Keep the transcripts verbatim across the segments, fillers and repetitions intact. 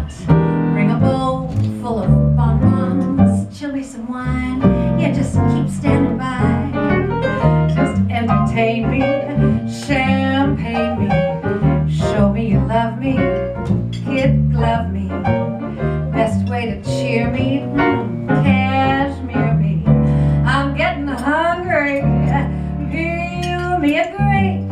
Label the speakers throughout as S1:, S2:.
S1: Bring a bowl full of bonbons, chill me some wine, yeah, just keep standing by. Just entertain me, champagne me, show me you love me, kid glove me. Best way to cheer me, cashmere me. I'm getting hungry, feel me a grape.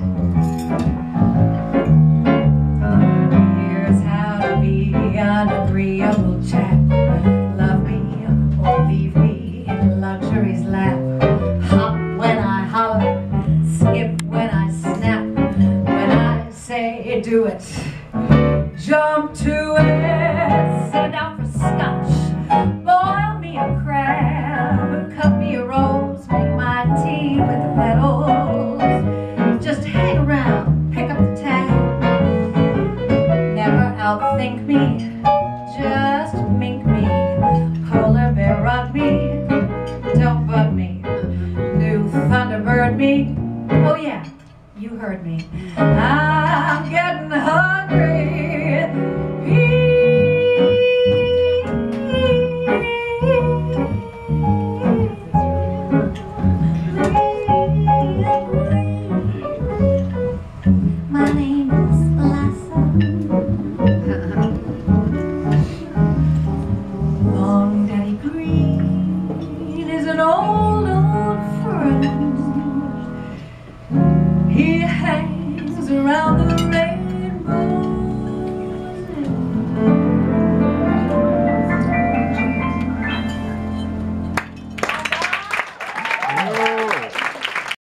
S1: Here's how to be an agreeable chap. Love me or leave me in luxury's lap. Hop when I holler, skip when I snap. When I say do it, jump to it. Send out for scotch, boil me a crab, cut me a rose, make my tea with the petals. Just hang around, pick up the tab. Never outthink me, just mink me. Polar bear rug me, don't bug me. New Thunderbird me, oh yeah, you heard me. I'm getting hungry. My name is Blossom. Long Daddy Green is an old, old friend. He hangs around the rainbow.
S2: Oh.